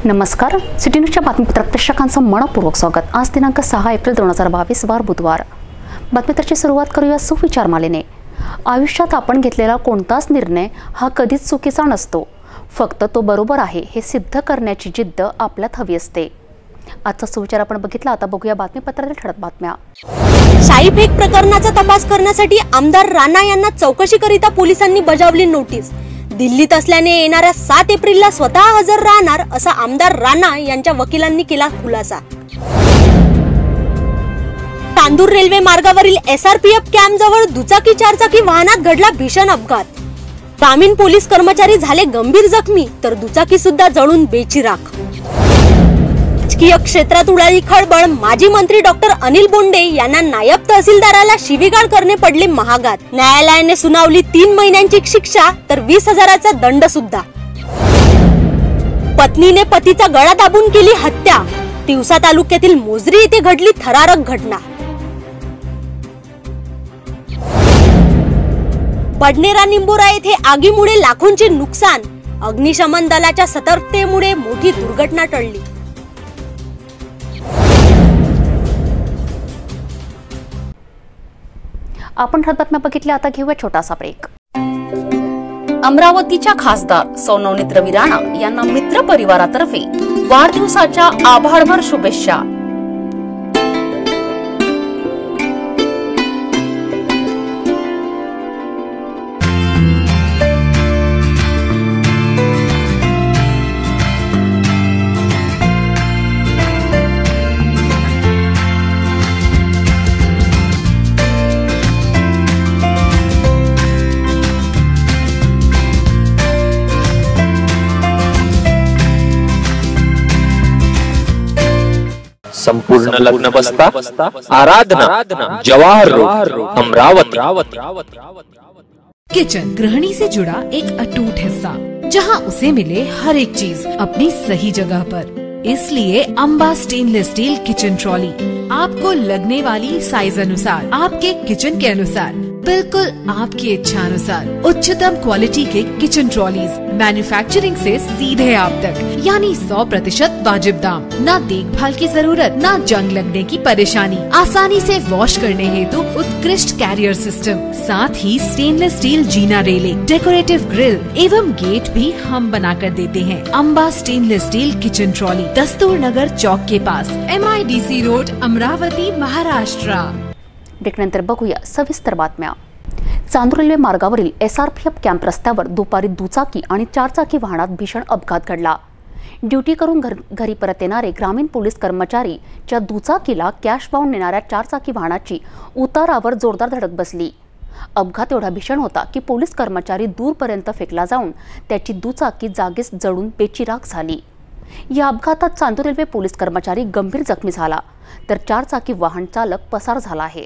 नमस्कार, सिटी न्यूजच्या बातमीपत्रात प्रेक्षकांचं मनपूर्वक स्वागत। आज दिनांक 6 एप्रिल 2022 वार बुधवार। बातमीपत्राची सुरुवात करूया सुविचार मालेने। आयुष्यात आपण घेतलेला कोणताच निर्णय हा कधीच चुकीचा नसतो, फक्त तो बरोबर आहे हे सिद्ध करण्याची जिद्द आपल्यात हवी असते। आजचा सुविचार आपण बघितला, आता बघूया बातमीपत्रातील ठळक बातम्या। शाईफेक प्रकरणाचा तपास करण्यासाठी आमदार राणा यांना चौकशीकरिता पोलिसांनी बजावली नोटीस। दिल्लीत असल्याने येणाऱ्या 7 एप्रिलला स्वतः हजर राहणार असा आमदार राणा यांच्या वकिलांनी केला खुलासा। तांदूर रेल्वे मार्गावरील SRPF कॅम्प जवळ दुचाकी चारचाकी वाहनात घडला भीषण अपघात। ग्रामीण पोलीस कर्मचारी झाले गंभीर जखमी, तर दुचाकी सुद्धा जळून बेचिराख। राजकीय क्षेत्रात उडाली खळबळ। माजी मंत्री डॉक्टर अनिल बोंडे यांना नायब तहसीलदाराला शिवीगाळ करणे पडले महागात। न्यायालयाने सुनावली 3 महिन्यांची शिक्षा तर 20,000चा दंड सुद्धा। पत्नीने पतीचा गळा दाबून केली हत्या। तिवसा तालुक्यातील मोजरी येथे घडली थरारक घटना। बडनेरा निंबोरा येथे आगीमुळे लाखोंचे नुकसान। अग्निशमन दलाच्या सतर्कतेमुळे मोठी दुर्घटना टळली। आपण ठळक बातम्या बघितल्या, आता घेऊया छोटासा ब्रेक। अमरावतीच्या खासदार सौ नवनीत रवी राणा यांना मित्र परिवारातर्फे वाढदिवसाच्या आभारभर शुभेच्छा। संपूर्ण लग्न बस्ता आराधना जवाहर रोड अमरावती। किचन गृहिणी से जुड़ा एक अटूट हिस्सा, जहां उसे मिले हर एक चीज अपनी सही जगह पर। इसलिए Amba stainless steel kitchen trolley आपको लगने वाली साइज अनुसार, आपके किचन के अनुसार, बिल्कुल आपकी इच्छा अनुसार उच्चतम क्वालिटी के किचन ट्रॉलीज मैन्युफैक्चरिंग से सीधे आप तक, यानी 100% वाजिब दाम। ना देखभाल की जरूरत, ना जंग लगने की परेशानी। आसानी से वॉश करने हेतु उत्कृष्ट कैरियर सिस्टम, साथ ही स्टेनलेस स्टील जीना रेलिंग, डेकोरेटिव ग्रिल एवं गेट भी हम बना कर देते हैं। Amba stainless steel kitchen trolley, Dastur Nagar Chowk के पास, MIDC रोड, अमरावती, महाराष्ट्र। ब्रेकनंतर बघूया सविस्तर बातम्या। चांदूर रेल्वे मार्गावरील SRPF कॅम्प रस्त्यावर दुपारी दुचाकी आणि चारचाकी वाहनात भीषण अपघात घडला। ड्युटी करून घरी परत येणारे ग्रामीण पोलीस कर्मचारीच्या दुचाकीला कॅश वाहून नेणाऱ्या चारचाकी वाहनाची उतारावर जोरदार धडक बसली। अपघात एवढा भीषण होता की पोलीस कर्मचारी दूरपर्यंत फेकला जाऊन त्याची दुचाकी जागीच जळून बेचिराख झाली। या अपघातात चांदूर रेल्वे पोलीस कर्मचारी गंभीर जखमी झाला, तर चारचाकी वाहन चालक पसार झाला आहे।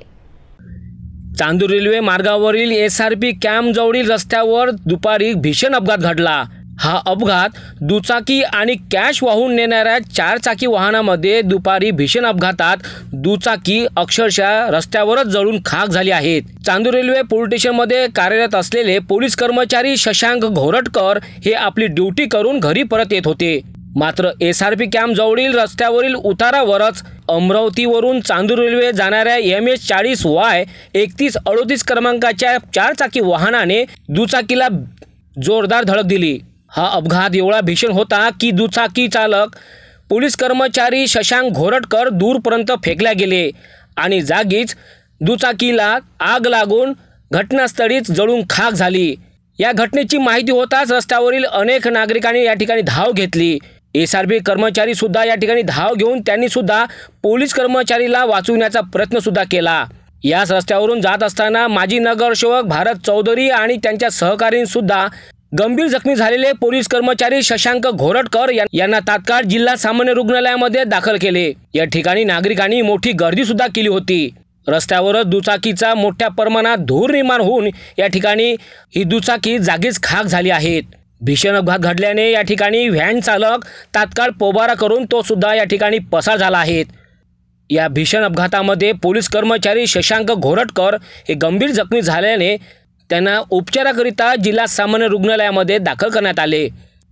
चांदूर रेल्वे मार्गावरील SRP कॅम्प जवळील रस्त्यावर दुपारी भीषण अपघात घडला। हा अपघात दुचाकी आणि कॅश वाहून नेणाऱ्या चारचाकी वाहनामध्ये दुपारी भीषण अपघातात दुचाकी अक्षरशः रस्त्यावरच जळून खाक झाली आहेत। चांदूर रेल्वे पोलीस स्टेशनमध्ये कार्यरत असलेले पोलीस कर्मचारी शशांक घोरटकर हे आपली ड्युटी करून घरी परत येत होते, मात्र SRP कॅम्प जवळील रस्त्यावरील उतारावरच अमरावतीवरून चांदूर रेल्वे जाणाऱ्या MS40Y 3138 क्रमांकाच्या चारचाकी वाहनाने दुचाकीला जोरदार धडक दिली। हा अपघात एवढा भीषण होता की दुचाकी चालक पोलीस कर्मचारी शशांक घोरटकर दूरपर्यंत फेकल्या गेले आणि जागीच दुचाकीला आग लागून घटनास्थळीच जळून खाक झाली। या घटनेची माहिती होताच रस्त्यावरील अनेक नागरिकांनी या ठिकाणी धाव घेतली। SRP कर्मचारी सुद्धा या ठिकाणी धाव घेऊन त्यांनी सुद्धा पोलीस कर्मचारीला वाचवण्याचा प्रयत्न सुद्धा केला। याच रस्त्यावरून जात असताना माजी नगरसेवक भारत चौधरी आणि त्यांच्या सहकाऱ्यांनी सुद्धा गंभीर जखमी झालेले पोलीस कर्मचारी शशांक घोरटकर यांना तात्काळ जिल्हा सामान्य रुग्णालयामध्ये दाखल केले। या ठिकाणी नागरिकांनी मोठी गर्दी सुद्धा केली होती। रस्त्यावरच दुचाकीचा मोठ्या प्रमाणात धूर निर्माण होऊन या ठिकाणी ही दुचाकी जागीच खाक झाली आहेत। भीषण अपघात घडल्याने या ठिकाणी व्हॅन चालक तात्काळ पोबारा करून तो सुद्धा या ठिकाणी पसार झाला आहे। या भीषण अपघातामध्ये पोलीस कर्मचारी शशांक घोरटकर हे गंभीर जखमी झाल्याने त्यांना उपचाराकरिता जिल्हा सामान्य रुग्णालयामध्ये दाखल करण्यात आले।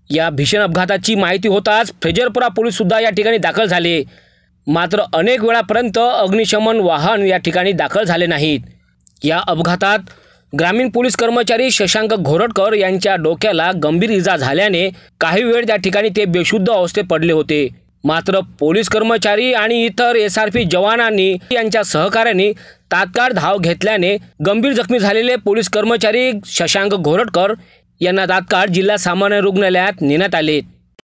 या भीषण अपघाताची माहिती होताच फ्रेजरपुरा पोलीस सुद्धा या ठिकाणी दाखल झाले, मात्र अनेक वेळापर्यंत अग्निशमन वाहन या ठिकाणी दाखल झाले नाहीत। या अपघातात ग्रामीण पोलीस कर्मचारी शशांक घोरटकर यांच्या डोक्याला गंभीर इजा झाल्याने काही वेळ त्या ठिकाणी ते बेशुद्ध अवस्थेत पडले होते। मात्र पोलीस कर्मचारी आणि इतर SRP जवानांनी यांच्या सहकार्याने तात्काळ धाव घेतल्याने गंभीर जखमी झालेले पोलीस कर्मचारी शशांक घोरटकर यांना तात्काळ जिल्हा सामान्य रुग्णालयात नेण्यात आले।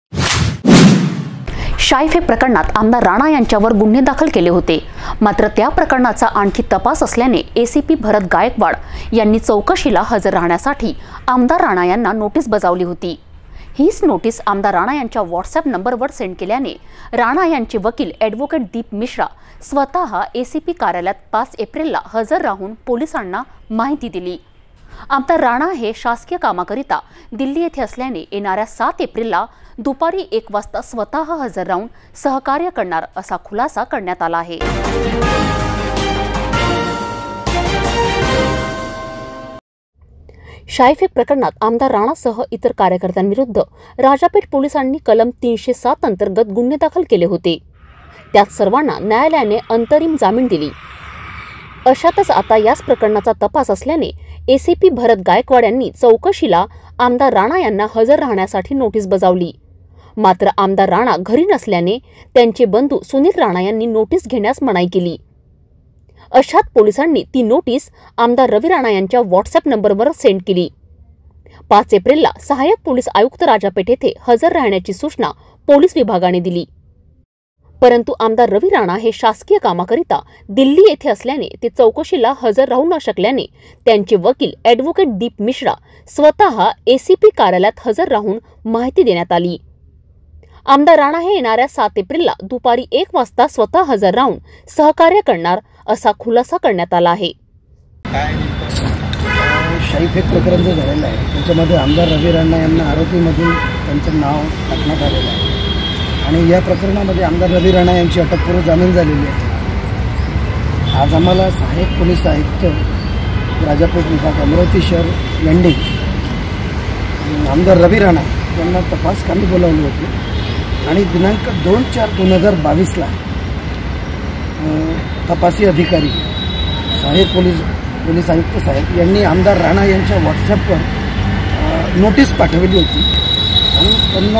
शाईफे प्रकरणात आमदार राणा यांच्यावर गुन्हे दाखल केले होते, मात्र त्या प्रकरणाचा आणखी तपास असल्याने ACP भरत गायकवाड यांनी चौकशीला हजर राहण्यासाठी आमदार राणा यांना नोटीस बजावली होती। हीच नोटीस आमदार राणा यांच्या व्हॉट्सअप नंबरवर सेंड केल्याने राणा यांचे वकील ॲडव्होकेट दीप मिश्रा स्वतः ACP कार्यालयात 5 एप्रिलला हजर राहून पोलिसांना माहिती दिली। आमदार राणा हे शासकीय कामाकरिता दिल्ली येथे असल्याने येणाऱ्या 7 एप्रिलला दुपारी 1 वाजता स्वतः हजर राहून सहकार्य करणार असा खुलासा करण्यात आला आहे। शाईफे प्रकरणात आमदार राणासह इतर कार्यकर्त्यांविरुद्ध राजापेठ पोलिसांनी कलम 307 अंतर्गत गुन्हे दाखल केले होते। त्यात सर्वांना न्यायालयाने अंतरिम जामीन दिली। अशातच आता याच प्रकरणाचा तपास असल्याने ACP भरत गायकवाड यांनी चौकशीला आमदार राणा यांना हजर राहण्यासाठी नोटीस बजावली। मात्र आमदार राणा घरी नसल्याने त्यांचे बंधू सुनील राणा यांनी नोटीस घेण्यास मनाई केली। अशात पोलिसांनी ती नोटीस आमदार रवी राणा यांच्या व्हॉट्सअप नंबरवर सेंड केली। 5 एप्रिलला सहाय्यक पोलीस आयुक्त राजापेठ येथे हजर राहण्याची सूचना पोलीस विभागाने दिली, परंतु आमदार रवी राणा हे शासकीय कामाकरिता दिल्ली येथे असल्याने ते चौकशीला हजर राहू न शकल्याने त्यांचे वकील ॲडव्होकेट दीप मिश्रा स्वतः ACP कार्यालयात हजर राहून माहिती देण्यात आली। आमदार राणा हे येणाऱ्या 7 एप्रिलला दुपारी 1 वाजता स्वतः हजर राहून सहकार्य करणार असा खुलासा करण्यात आला आहे। शाईफे प्रकरण जे झालेलं आहे त्याच्यामध्ये आमदार रवी राणा यांना आरोपीमधून त्यांचं नाव टाकण्यात आलेलं आहे आणि या प्रकरणामध्ये आमदार रवी राणा यांची अटकपूर्व जामीन झालेली आहे। आज आम्हाला सहाय्यक पोलीस आयुक्त राजापेठ विभाग अमरावती शहर यांनी आमदार रवी राणा यांना तपास कामी बोलावले होते आणि दिनांक 2/4/2022 तपासी अधिकारी सहाय्यक पोलीस आयुक्त साहेब यांनी आमदार राणा यांच्या व्हॉट्सअपवर नोटीस पाठवली होती आणि त्यांना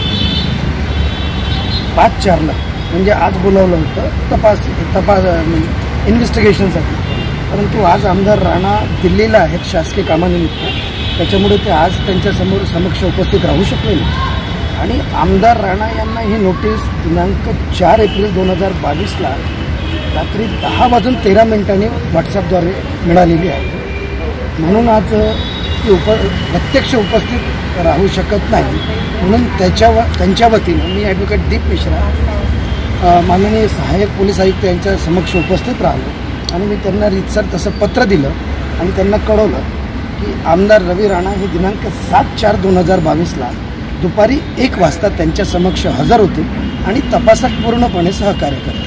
5/4ला म्हणजे आज बोलावलं होतं तपास इन्व्हेस्टिगेशनसाठी, परंतु आज आमदार राणा दिल्लीला आहेत शासकीय कामानिमित्त, त्याच्यामुळे ते आज त्यांच्या समक्ष उपस्थित राहू शकले नाही आणि आमदार राणा यांना ही नोटीस दिनांक 4 एप्रिल 2022 रात्री 10:13 व्हॉट्सअपद्वारे मिळालेली आहे। म्हणून आज ती प्रत्यक्ष उपस्थित राहू शकत नाही, म्हणून त्यांच्या वतीनं मी ॲडव्होकेट दीप मिश्रा माननीय सहाय्यक पोलीस आयुक्त यांच्या समक्ष उपस्थित राहिलो आणि मी त्यांना रीतसर तसं पत्र दिलं आणि त्यांना कळवलं की आमदार रवी राणा हे दिनांक 7/4/2022 दुपारी 1 वाजता त्यांच्या समक्ष हजर होतील आणि तपासात पूर्णपणे सहकार्य करतील।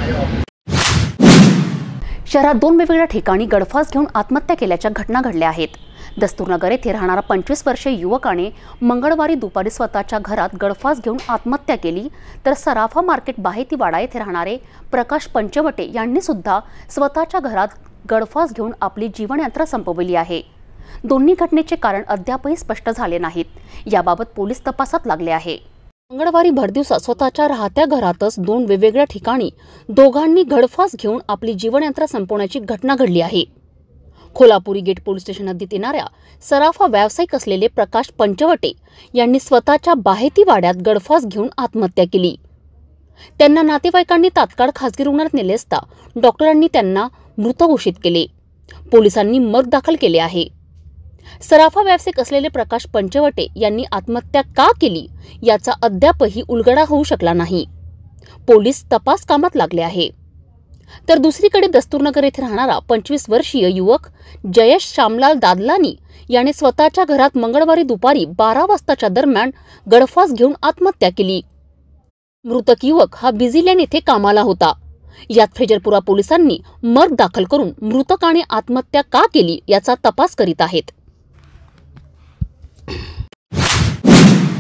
शहरात 2 वेगवेगळ्या ठिकाणी गळफास घेऊन आत्महत्या केल्याच्या घटना घडल्या आहेत। दस्तूरनगर येथे राहणारा 25 वर्षीय युवकाने मंगळवारी दुपारी स्वतःच्या घरात गळफास घेऊन आत्महत्या केली, तर सराफा मार्केट बाहेतीवाडा येथे राहणारे प्रकाश पंचवटे यांनी सुद्धा स्वतःच्या घरात गळफास घेऊन आपली जीवनयात्रा संपवली आहे। दोन्ही घटनेचे कारण अद्यापही स्पष्ट झाले नाहीत। याबाबत पोलीस तपासात लागले आहे। मंगळवारी भरदिवसा स्वतःच्या राहत्या घरातच 2 वेगवेगळ्या ठिकाणी दोघांनी गळफास घेऊन आपली जीवनयात्रा संपवण्याची घटना घडली आहे। खोलापुरी गेट पोलीस स्टेशन हद्दीत येणाऱ्या सराफा व्यावसायिक असलेले प्रकाश पंचवटे यांनी स्वतःच्या बाहेतीवाड्यात गळफास घेऊन आत्महत्या केली। त्यांना नातेवाईकांनी तात्काळ खासगी रुग्णालयात नेले असता डॉक्टरांनी त्यांना मृत घोषित केले। पोलिसांनी मर्ग दाखल केले आहे। सराफा व्यावसायिक असलेले प्रकाश पंचवटे यांनी आत्महत्या का केली याचा अद्यापही उलगडा होऊ शकला नाही। पोलीस तपास कामात लागले आहे। तर दुसरीकडे दस्तूरनगर येथे राहणारा 25 वर्षीय युवक जयेश श्यामलाल दादलानी याने स्वतःच्या घरात मंगळवारी दुपारी 12 वाजताच्या दरम्यान गळफास घेऊन आत्महत्या केली। मृतक युवक हा बिझीलँड येथे कामाला होता। यात फ्रेजरपुरा पोलिसांनी मर्ग दाखल करून मृतकाने आत्महत्या का केली याचा तपास करीत आहेत।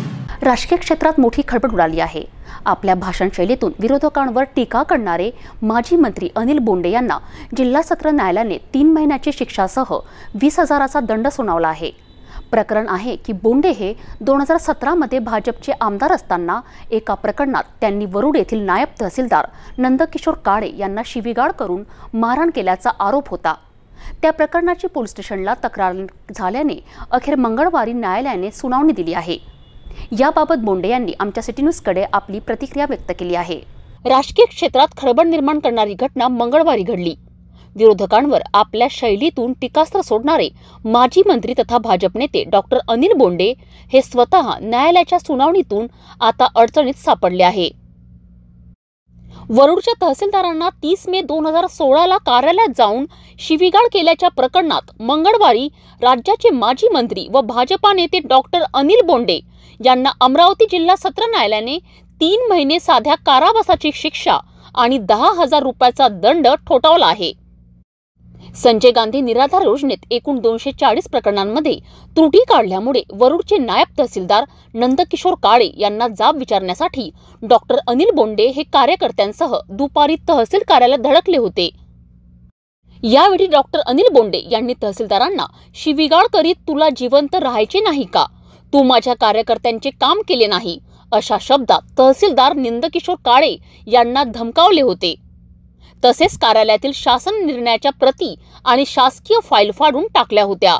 राजकीय क्षेत्रात मोठी खळबळ उडाली आहे। आपल्या भाषण शैलीतून विरोधकांवर टीका करणारे माजी मंत्री अनिल बोंडे यांना जिल्हा सत्र न्यायालयाने 3 महिन्याची शिक्षासह 20,000चा दंड सुनावला आहे। प्रकरण आहे की बोंडे हे 2017 मध्ये भाजपचे आमदार असताना एका प्रकरणात त्यांनी वरुड येथील नायब तहसीलदार नंदकिशोर काळे यांना शिवीगाळ करून मारहाण केल्याचा आरोप होता। त्या प्रकरणाची पोलीस स्टेशनला तक्रार झाल्याने अखेर मंगळवारी न्यायालयाने सुनावणी दिली आहे। याबाबत बोंडे यांनी आमच्या सिटी न्यूजकडे आपली प्रतिक्रिया व्यक्त केली आहे। राजकीय क्षेत्रात खळबळ निर्माण करणारी घटना मंगळवारी घडली। विरोधकांवर आपल्या शैलीतून टीकास्त्र सोडणारे माजी मंत्री तथा भाजप नेते डॉक्टर अनिल बोंडे हे स्वतः न्यायालयाच्या सुनावणीतून आता अडचणीत सापडले आहे। वरुडच्या तहसीलदारांना 30 मे 2016ला कार्यालयात जाऊन शिवीगाळ केल्याच्या प्रकरणात मंगळवारी राज्याचे माजी मंत्री व भाजपा नेते डॉक्टर अनिल बोंडे यांना अमरावती जिल्हा सत्र न्यायालयाने 3 महिने साध्या कारावासाची शिक्षा आणि 10,000 रुपयाचा दंड ठोठावला आहे। संजय गांधी निराधार योजनेत एकूण 240 प्रकरणांमध्ये त्रुटी काढल्यामुळे वरुडचे नायब तहसीलदार नंदकिशोर काळे यांना जाब विचारण्यासाठी डॉक्टर अनिल बोंडे हे कार्यकर्त्यांसह दुपारी तहसील कार्यालयात धडकले होते। यावेळी डॉक्टर अनिल बोंडे यांनी तहसीलदारांना शिवीगाळ करीत तुला जिवंत राहायचे नाही का, तू माझ्या कार्यकर्त्यांचे काम केले नाही अशा शब्दात तहसीलदार नंदकिशोर काळे यांना धमकावले होते। तसेच कार्यालयातील शासन निर्णयाच्या प्रती आणि शासकीय फाईल फाडून टाकल्या होत्या।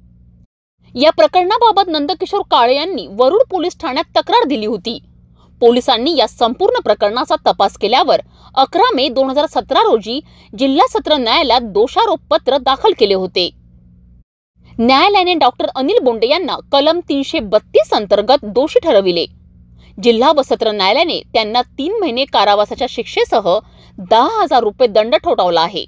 या प्रकरणाबाबत नंदकिशोर काळे यांनी वरुड पोलीस ठाण्यात तक्रार दिली होती। पोलिसांनी या संपूर्ण प्रकरणाचा तपास केल्यावर 11 मे 2017 रोजी जिल्हा सत्र न्यायालयात दोषारोप पत्र दाखल केले होते। न्यायालयाने डॉक्टर अनिल बोंडे यांना कलम 332 अंतर्गत दोषी ठरविले। जिल्हा व सत्र न्यायालयाने त्यांना 3 महिने कारावासाच्या शिक्षेसह 10,000 रुपये दंड ठोठावला आहे।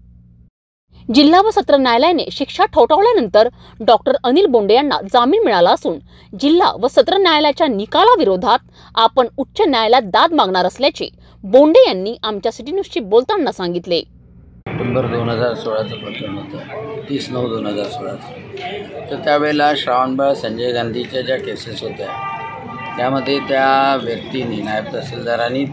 जिल्हा व सत्र न्यायालयाने शिक्षा ठोठावल्यानंतर डॉक्टर अनिल बोंडे यांना जामीन मिळाला असून जिल्हा व सत्र न्यायालयाच्या निकालाविरोधात आपण उच्च न्यायालयात दाद मागणार असल्याचे बोंडे यांनी आमच्या सिटी न्यूजशी बोलताना सांगितले। सप्टेंबर 2016चं प्रकरण होतं, 30/9/2016। तर त्यावेळेला श्रावणबाळ संजय गांधीच्या ज्या केसेस होत्या त्यामध्ये त्या व्यक्तींनी नायब तहसीलदारांनी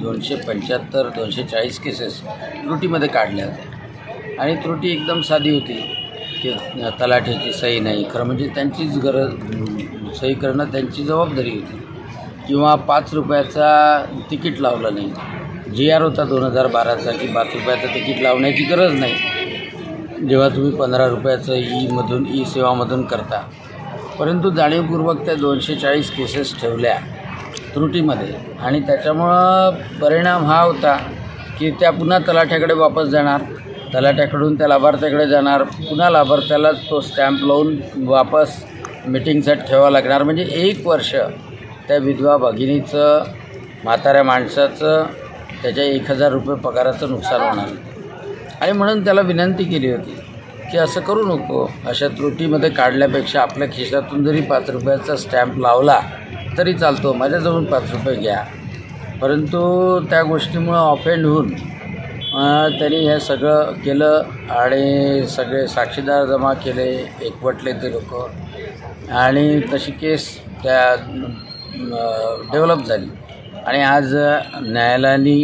275-240 केसेस त्रुटीमध्ये काढल्या होत्या आणि त्रुटी एकदम साधी होती की तलाठ्याची सही नाही, खरं म्हणजे त्यांचीच गरज सही करणं त्यांची जबाबदारी होती, किंवा 5 रुपयाचा तिकीट लावलं नाही। GR होता 2012चा की 5 रुपयाचं तिकीट लावण्याची गरज नाही जेव्हा तुम्ही 15 रुपयाचं ई सेवामधून करता। परंतु जाणीवपूर्वक त्या 240 केसेस ठेवल्या त्रुटीमध्ये आणि त्याच्यामुळं परिणाम हा होता की त्या पुन्हा तलाठ्याकडे वापस जाणार, तलाठ्याकडून त्या लाभार्थ्याकडे जाणार, पुन्हा लाभार्थ्याला तो स्टॅम्प लावून वापस मिटिंगसाठी ठेवावं लागणार। म्हणजे 1 वर्ष त्या विधवा भगिनीचं, म्हाताऱ्या माणसाचं, त्याच्या 1,000 रुपये पगाराचं नुकसान होणार। आणि म्हणून त्याला विनंती केली होती की असं करू नको, अशा त्रुटीमध्ये काढल्यापेक्षा आपल्या खिशातून जरी 5 रुपयाचा स्टॅम्प लावला तरी चालतो, माझ्याजवळून 5 रुपये घ्या। परंतु त्या गोष्टीमुळं ऑफेंड होऊन त्यांनी हे सगळं केलं आणि सगळे साक्षीदार जमा केले, एकवटले ते लोक आणि तशी केस त्या डेव्हलप झाली। आणि आज न्यायालयाने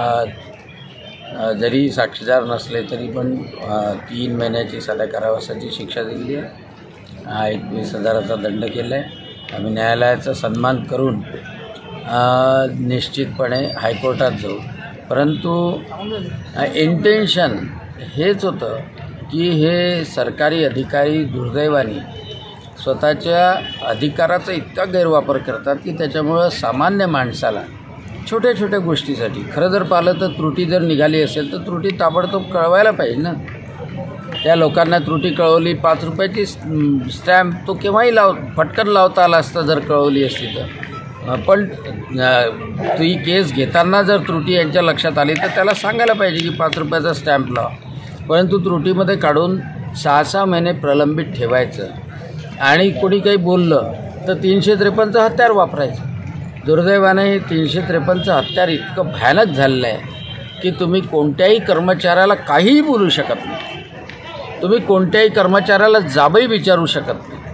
जरी साक्षीदार नसले तरी पण 3 महिन्याची साध्या कारावासाची शिक्षा दिली आहे, 21,000चा दंड केला आहे। आम्ही न्यायालयाचा सन्मान करून निश्चितपणे हायकोर्टात जाऊ। परंतु इंटेन्शन हेच होतं की हे सरकारी अधिकारी दुर्दैवाने स्वतःच्या अधिकाराचा इतका गैरवापर करतात की त्याच्यामुळं सामान्य माणसाला छोट्या छोट्या गोष्टीसाठी, खरं जर पाहिलं तर त्रुटी जर निघाली असेल तर त्रुटी ताबडतोब कळवायला पाहिजे ना। त्या लोकांना त्रुटी कळवली, 5 रुपयाची स्टॅम्प तो केव्हाही फटकन लावता आला असता जर कळवली असती तर। पण ती केस घेताना जर त्रुटी यांच्या लक्षात आली तर त्याला सांगायला पाहिजे की 5 रुपयाचा स्टॅम्प लावा। परंतु त्रुटीमध्ये काढून 6-6 महिने प्रलंबित ठेवायचं आणि कोणी काही बोललं तर 353चं हत्यार वापरायचं। दुर्दैवाने हे 353चं हत्यार इतकं भयानक झालेलं आहे की तुम्ही कोणत्याही कर्मचाऱ्याला काहीही बोलू शकत नाही, तुम्ही कोणत्याही कर्मचाऱ्याला जाबही विचारू शकत नाही।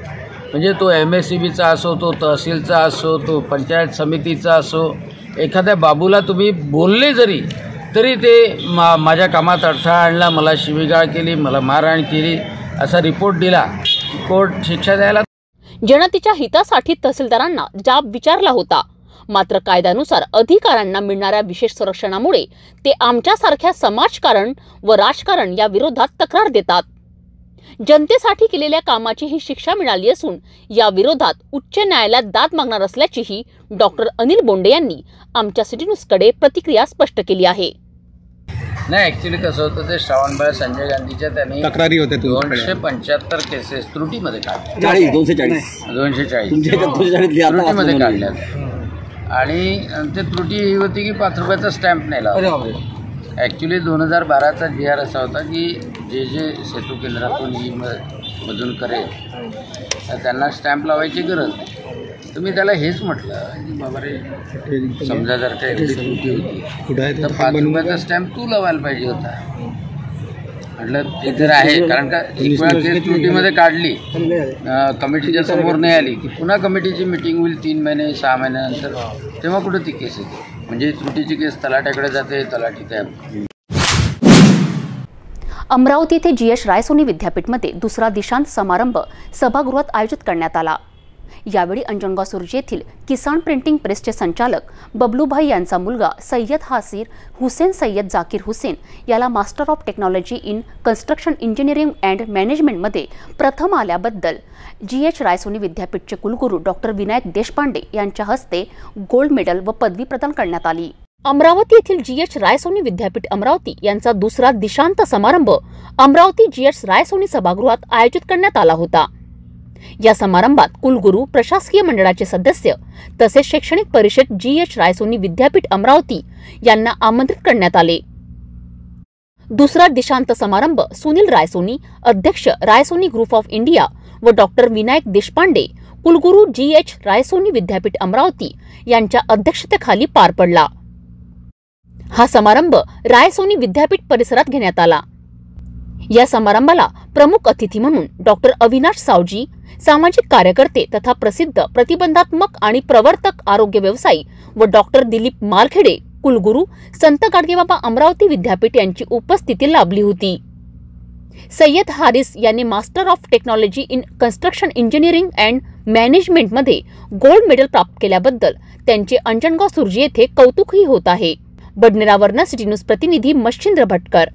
म्हणजे तो MSCBचा असो, तो तहसीलचा असो, तो पंचायत समितीचा असो, एखाद्या बाबूला तुम्ही बोलले जरी तरी ते माझ्या कामात अडथळा आणला, मला शिवीगाळ केली, मला मारहाण केली असा रिपोर्ट दिला, कोर्ट शिक्षा द्यायला. जनतेच्या हितासाठी तहसीलदारांना जाब विचारला होता, मात्र कायद्यानुसार अधिकाऱ्यांना मिळणाऱ्या विशेष संरक्षणामुळे ते आमच्यासारख्या समाजकारण व राजकारण या विरोधात तक्रार देतात. जनतेसाठी केलेल्या कामाची ही शिक्षा मिळाली असून या विरोधात उच्च न्यायालयात दाद मागणार असल्याचीही डॉक्टर अनिल बोंडे यांनी आमच्या सिटी न्यूजकडे प्रतिक्रिया स्पष्ट केली आहे. नाही, ॲक्च्युली कसं होतं, ते श्रावणबाळ संजय गांधीच्या त्यांनी तक्रारी होत्या 275 केसेस त्रुटीमध्ये काढल्या, 240 त्रुटीमध्ये काढल्या. आणि ते त्रुटी ही होती की 5 रुपयाचा स्टॅम्प नाही लावला. ॲक्च्युली 2012चा GR असा होता की जे सेतू केंद्रातून मधून करेल तर त्यांना स्टॅम्प लावायची गरज नाही. तर मी त्याला हेच म्हटलं की बाबा रे, समजा जर काही त्रुटी होती तर 5 रुपयाचा स्टॅम्प तू लावायला पाहिजे होता. म्हटलं ते तर आहे, कारण का एक वेळा केस त्रुटीमध्ये काढली, कमिटीच्या समोर नाही आली की पुन्हा कमिटीची मिटिंग होईल 3 महिने 6 महिन्यानंतर, तेव्हा कुठं ती केस येते. म्हणजे त्रुटीची केस तलाट्याकडे जाते, तलाठी त्या. अमरावती येथे GH रायसोनी विद्यापीठमध्ये दुसरा दीक्षांत समारंभ सभागृहात आयोजित करण्यात आला. यावेळी अंजनगाव सुर्जी येथील किसान प्रिंटिंग प्रेसचे संचालक बबलूभाई यांचा मुलगा सय्यद हासिर हुसेन सय्यद जाकीर हुसेन याला master of technology in construction engineering and मॅनेजमेंटमध्ये प्रथम आल्याबद्दल GH रायसोनी विद्यापीठचे कुलगुरू डॉक्टर विनायक देशपांडे यांच्या हस्ते गोल्ड मेडल व पदवी प्रदान करण्यात आली. अमरावती येथील GH रायसोनी विद्यापीठ अमरावती यांचा दुसरा दीक्षांत समारंभ अमरावती GH रायसोनी सभागृहात आयोजित करण्यात आला होता. या समारंभात कुलगुरू, प्रशासकीय मंडळाचे सदस्य तसेच शैक्षणिक परिषद GH रायसोनी विद्यापीठ अमरावती यांना आमंत्रित करण्यात आले. दुसरा दीक्षांत समारंभ सुनील रायसोनी, अध्यक्ष रायसोनी ग्रुप ऑफ इंडिया व डॉक्टर विनायक देशपांडे, कुलगुरू GH रायसोनी विद्यापीठ अमरावती यांच्या अध्यक्षतेखाली पार पडला. हा समारंभ रायसोनी विद्यापीठ परिसरात घेण्यात आला. या समारंभाला प्रमुख अतिथी म्हणून डॉक्टर अविनाश सावजी, सामाजिक कार्यकर्ते तथा प्रसिद्ध प्रतिबंधात्मक आणि प्रवर्तक आरोग्य व्यवसायी व डॉक्टर दिलीप मालखेडे, कुलगुरू संत गाडगेबाबा अमरावती विद्यापीठ यांची उपस्थिती लाभली होती. सय्यद हारिस यांनी master of technology in construction engineering and मॅनेजमेंटमध्ये गोल्ड मेडल प्राप्त केल्याबद्दल त्यांचे अंजनगाव सुर्जी येथे कौतुकही होत आहे. बडनेरावरनं सिटी न्यूज प्रतिनिधी मच्छिंद्र भटकर.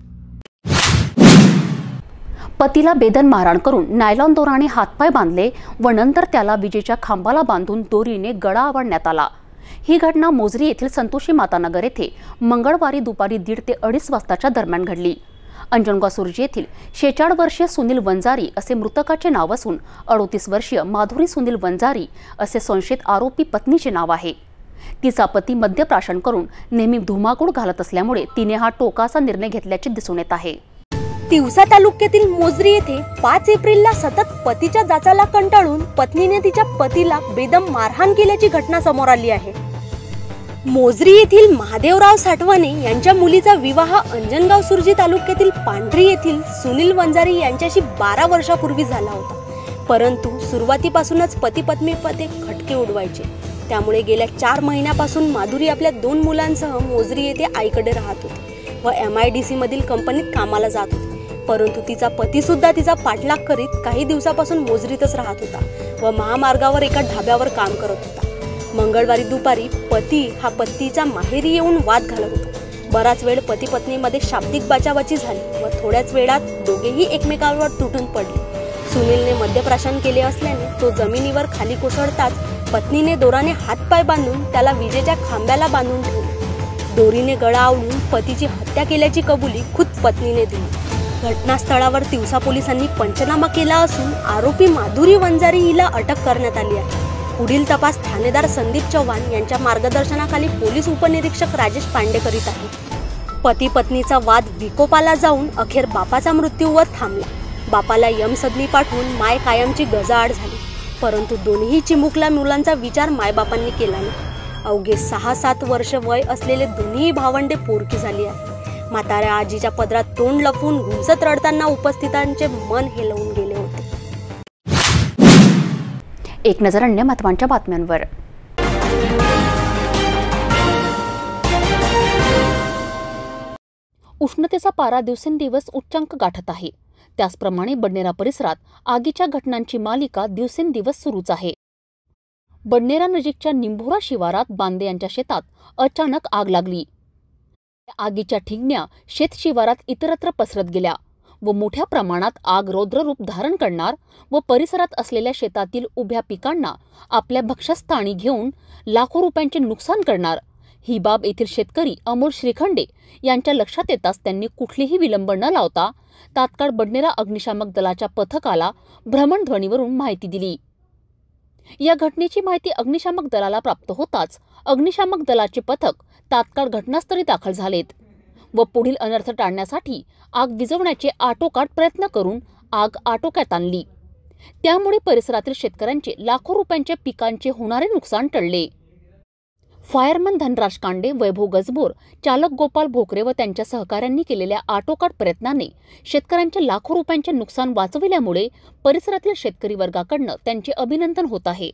पतीला बेदन मारहाण करून नायलॉन दोराने हातपाय बांधले व नंतर त्याला विजेच्या खांबाला बांधून दोरीने गळा आवळण्यात आला. ही घटना मोजरी येथील संतोषी मातानगर येथे मंगळवारी दुपारी 1:30 ते 2:30 वाजताच्या दरम्यान घडली. अंजनगाव सुर्जी येथील 46 वर्षीय सुनील वंजारी असे मृतकाचे नाव असून 38 वर्षीय माधुरी सुनील वंजारी असे संशयित आरोपी पत्नीचे नाव आहे. तिचा पती मद्यप्राशन करून नेहमी धुमाकूळ घालत असल्यामुळे तिने हा टोकाचा निर्णय घेतल्याचे दिसून येत आहे. तिवसा तालुक्यातील मोजरी येथे 5 एप्रिलला सतत पतीच्या जाचाला कंटाळून पत्नीने तिच्या पतीला बेदम मारहाण केल्याची घटना समोर आली आहे. मोजरी येथील महादेवराव साठवणे यांच्या मुलीचा विवाह अंजनगाव सुर्जी तालुक्यातील पांढरी येथील सुनील वंजारी यांच्याशी 12 वर्षापूर्वी झाला होता. परंतु सुरुवातीपासूनच पती पत्नीमध्ये खटके उडवायचे. त्यामुळे गेल्या 4 महिन्यापासून माधुरी आपल्या 2 मुलांसह मोजरी येथे आईकडे राहत होती व MIDC मधील कंपनीत कामाला जात होती. परंतु तिचा पती सुद्धा तिचा पाठलाग करीत काही दिवसापासून मोजरीतच राहत होता व महामार्गावर एका ढाब्यावर काम करत होता. मंगळवारी दुपारी पती हा पत्नीच्या माहेरी येऊन वाद घालत होता. बराच वेळ पती पत्नीमध्ये शाब्दिक बाचाबाची झाली व थोड्याच वेळात दोघेही एकमेकांवर तुटून पडले. सुनीलने मद्यप्राशन केले असल्याने तो जमिनीवर खाली कोसळताच पत्नीने दोराने हातपाय बांधून त्याला विजेच्या खांब्याला बांधून ठेवले. दोरीने गळा आवळून पतीची हत्या केल्याची कबुली खुद पत्नीने दिली. घटनास्थळावर तिवसा पोलिसांनी पंचनामा केला असून आरोपी माधुरी वंजारी हिला अटक करण्यात आली आहे. पुढील तपास ठाणेदार संदीप चव्हाण यांच्या मार्गदर्शनाखाली पोलीस उपनिरीक्षक राजेश पांडे करीत आहेत. पती पत्नीचा वाद विकोपाला जाऊन अखेर बापाचा मृत्यूवर थांबला. बापाला यमसदनी पाठवून माय कायमची गजाआड झाली. परंतु दोन्ही चिमुकल्या मुलांचा विचार मायबापांनी केला नाही. अवघे 6-7 वर्ष वय असलेले दोन्ही भावंडे पोरकी झाली आहे. म्हाताऱ्या आजीच्या पदरात तोंड लपवून घुमसत रडताना उपस्थितांचे मन हेलवून गेले होते. एक नजर अन्य महत्त्वाच्या बातम्यांवर. उष्णतेचा पारा दिवसेंदिवस उच्चांक गाठत आहे. त्याचप्रमाणे बडनेरा परिसरात आगीच्या घटनांची मालिका दिवसेंदिवस सुरूच आहे. बडनेरा नजीकच्या निंभोरा शिवारात बांदे यांच्या शेतात अचानक आग लागली. आगीच्या ठिगण्या शेत शिवारात इतरत्र पसरत गेल्या व मोठ्या प्रमाणात आग रौद्ररूप धारण करणार व परिसरात असलेल्या शेतातील उभ्या पिकांना आपल्या भक्ष्यस्थानी घेऊन लाखो रुपयांचे नुकसान करणार. ही बाब येथील शेतकरी अमोल श्रीखंडे यांच्या लक्षात येताच त्यांनी कुठलीही विलंब न लावता तात्काळ बडनेरा अग्निशामक दलाच्या पथकाला भ्रमणध्वनीवरून माहिती दिली. या घटनेची माहिती अग्निशामक दलाला प्राप्त होताच अग्निशामक दलाचे पथक तात्काळ घटनास्थळी दाखल झालेत व पुढील अनर्थ टाळण्यासाठी आग विझवण्याचे आटोकाट प्रयत्न करून आग आटोक्यात आणली. त्यामुळे परिसरातील शेतकऱ्यांचे लाखो रुपयांच्या पिकांचे होणारे नुकसान टळले. फायरमन धनराज कांडे, वैभव गजबोर, चालक गोपाल भोकरे व त्यांच्या सहकाऱ्यांनी केलेल्या आटोकाट प्रयत्नाने शेतकऱ्यांचे लाखो रुपयांचे नुकसान वाचविल्यामुळे परिसरातील शेतकरी वर्गाकडून त्यांचे अभिनंदन होत आहे.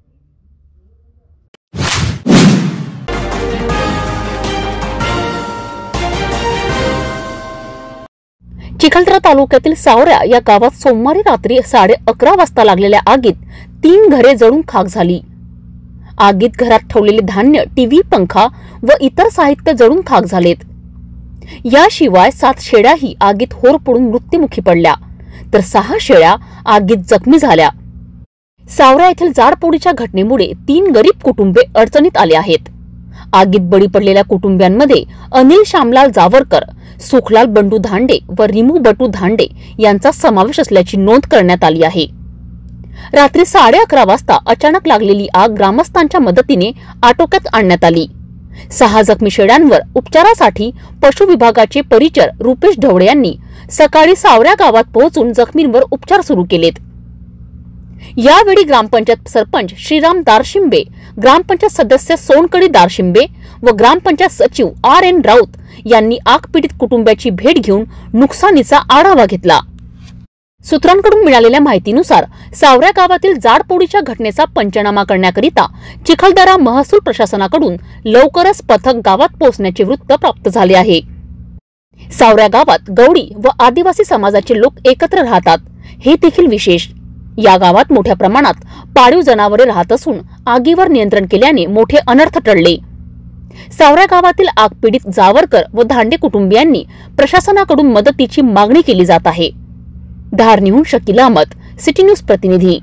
चिखलदरा तालुक्यातील सावऱ्या या गावात सोमवारी रात्री 11:30 वाजता लागलेल्या आगीत 3 घरे जळून खाक झाली. आगीत घरात ठेवलेले धान्य, टीव्ही, पंखा व इतर साहित्य जळून खाक झालेत. याशिवाय 7 शेळ्याही आगीत होर पडून मृत्युमुखी पडल्या तर 6 शेळ्या आगीत जखमी झाल्या. सावऱ्या येथील जाडपोडीच्या घटनेमुळे 3 गरीब कुटुंबे अडचणीत आले आहेत. आगीत बळी पडलेल्या कुटुंबियांमध्ये अनिल श्यामलाल जावरकर, सुखलाल बंडू धांडे व रिमू बटू धांडे यांचा समावेश असल्याची नोंद करण्यात आली आहे. रात्री 11:30 वाजता अचानक लागलेली आग ग्रामस्थांच्या मदतीने आटोक्यात आणण्यात आली. 6 जखमी शेळ्यांवर उपचारासाठी पशु विभागाचे परिचर रुपेश ढवळे यांनी सकाळी सावऱ्या गावात पोहोचून जखमींवर उपचार सुरू केलेत. यावेळी ग्रामपंचायत सरपंच श्रीराम दारशिंबे, ग्रामपंचायत सदस्य सोनकडी दारशिंबे व ग्रामपंचायत सचिव RN राऊत यांनी आग पीडित कुटुंबाची भेट घेऊन नुकसानीचा आढावा घेतला. सूत्रांकडून मिळालेल्या माहितीनुसार सावऱ्या गावातील जाडपोडीच्या घटनेचा पंचनामा करण्याकरिता चिखलदरा महसूल प्रशासनाकडून लवकरच पथक गावात पोहोचण्याचे वृत्त प्राप्त झाले आहे. सावऱ्या गावात गवळी व आदिवासी समाजाचे लोक एकत्र राहतात, हे देखील विशेष. या गावात मोठ्या प्रमाणात पाळीव जनावरे राहत असून आगीवर नियंत्रण केल्याने मोठे अनर्थ टळले. सावऱ्या गावातील आग पीडित जावरकर व धांडे कुटुंबियांनी प्रशासनाकडून मदतीची मागणी केली जात आहे. धारनीहून शकील अहमद, सिटी न्यूज प्रतिनिधी.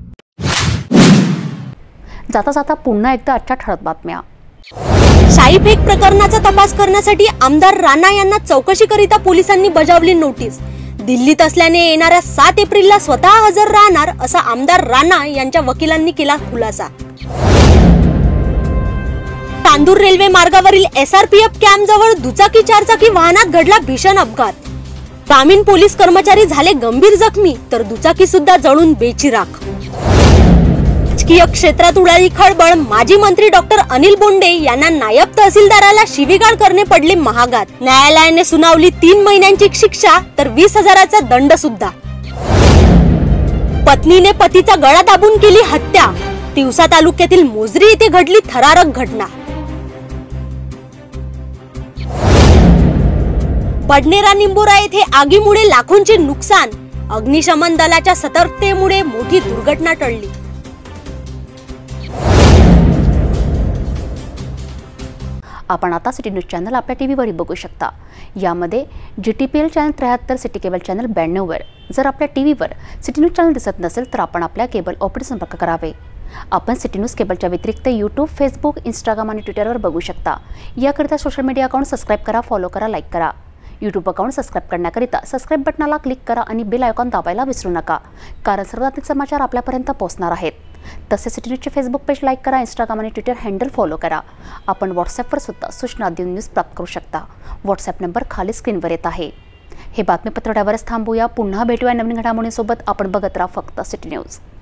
जाता जाता पुन्हा एकदा आजच्या ठळक बातम्या. शाईफेक प्रकरणाचा तपास करण्यासाठी आमदार राणा यांना चौकशीकरिता पोलिसांनी बजावली नोटीस. दिल्लीत असल्याने येणाऱ्या 7 एप्रिलला स्वतः हजर राहणार असा आमदार राणा यांच्या वकिलांनी केला खुलासा. चांदूर रेल्वे मार्गावरील SRPF कॅम्प जवळ दुचाकी 4चाकी वाहनात घडला भीषण अपघात. ग्रामीण पोलीस कर्मचारी झाले गंभीर जखमी तर दुचाकी सुद्धा जळून बेचिराख. राजकीय क्षेत्रात उडाली खळबळ. माजी मंत्री डॉक्टर अनिल बोंडे यांना नायब तहसीलदाराला शिवीगाळ करणे पडले महागात. न्यायालयाने सुनावली 3 महिन्यांची शिक्षा तर 20,000चा दंड सुद्धा. पत्नीने पतीचा गळा दाबून केली हत्या. तिवसा तालुक्यातील मोजरी येथे घडली थरारक घटना. बडनेरा निंबोरा येथे आगीमुळे लाखोंचे नुकसान. अग्निशमन दलाच्या सतर्कतेमुळे मोठी दुर्घटना टळली. आपण आता सिटी न्यूज चॅनल आपल्या टीव्हीवर बघू शकता. यामध्ये GTPL channel 73, city cable channel 92 वर. जर आपल्या टीव्हीवर सिटी न्यूज चॅनल दिसत नसेल तर आपण आपल्या केबल ऑपरेटर संपर्क करावे. आपण सिटी न्यूज केबलच्या व्यतिरिक्त YouTube, Facebook, Instagram आणि ट्विटरवर बघू शकता. याकरिता सोशल मीडिया अकाउंट सबस्क्राईब करा, फॉलो करा, लाईक करा. YouTube अकाउंट सबस्क्राईब करण्याकरिता सबस्क्राईब बटनाला क्लिक करा आणि बेल आयकॉन दाबायला विसरू नका, कारण सर्वाधिक समाचार आपल्यापर्यंत पोहोचणार आहेत. तसेच सिटी न्यूजचे फेसबुक पेज लाईक करा, Instagram आणि ट्विटर हँडल फॉलो करा. आपण व्हॉट्सॲपवर सुद्धा सूचना देऊन न्यूज प्राप्त करू शकता. व्हॉट्सॲप नंबर खाली स्क्रीनवर येत आहे. हे बातमीपत्र एवढ्यावरच थांबूया. पुन्हा भेटूया नवीन घडामोडींसोबत. आपण बघत राहा फक्त सिटी न्यूज.